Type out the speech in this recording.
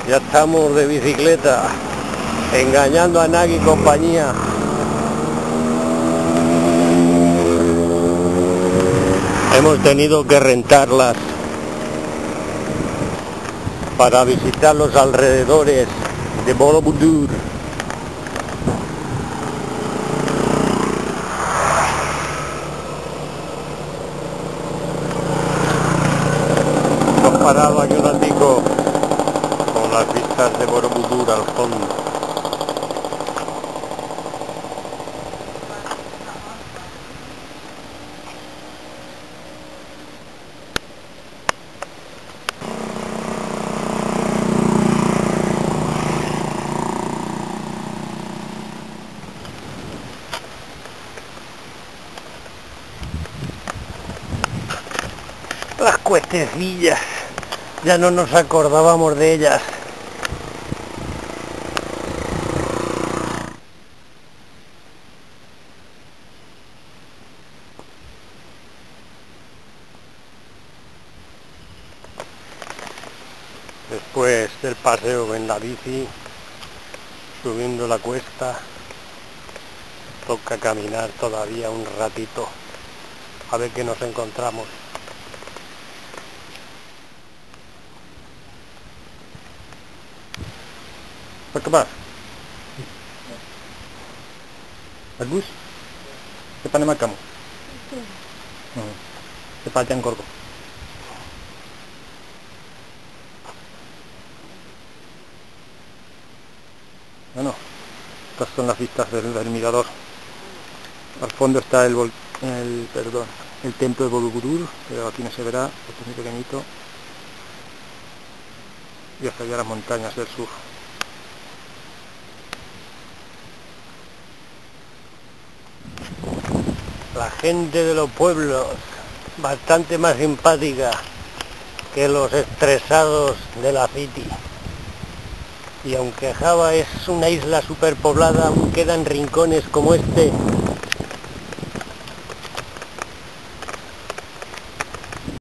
Ya estamos de bicicleta, engañando a Nagi y compañía. Hemos tenido que rentarlas para visitar los alrededores de Borobudur. Hemos parado aquí un ratico con las vistas de Borobudur al fondo. Las cuestecillas, ya no nos acordábamos de ellas. Después del paseo en la bici, subiendo la cuesta, toca caminar todavía un ratito, a ver qué nos encontramos. ¿Qué más? Bagus? Depan nama kamu? Sepanjang Gorgo. Bueno, estas son las vistas del mirador. Al fondo está el templo de Borobudur, pero aquí no se verá, porque es muy pequeñito. Y hasta allá las montañas del sur. La gente de los pueblos, bastante más simpática que los estresados de la City. Y aunque Java es una isla superpoblada, aún quedan rincones como este